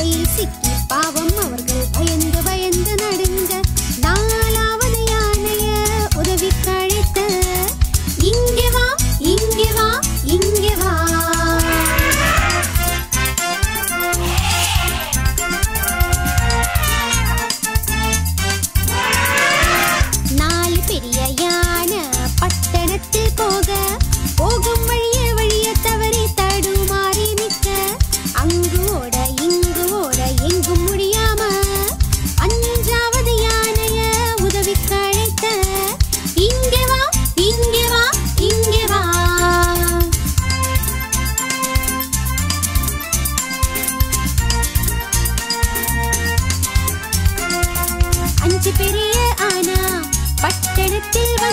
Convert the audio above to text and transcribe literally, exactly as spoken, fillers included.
கையில் சிக்கி பாவம் அவர்கள் பயந்து பயந்து நடுங்க நாலாவது யானைய உதவி கழைத்த இங்கே வா இங்கே வா இங்கே வா நாலு பெரிய யானை பட்டணத்தில் போக போகும் வழிய வழிய தவறி தடுமாறி நிற்க அங்கு ஓட இங்கு ஓட எங்கும் முடியாம அஞ்சாவது யானைய உதவி கழைத்த இங்கே வா இங்கே வா இங்கே வா அஞ்சு பெரிய ஆனா பட்டணத்தில்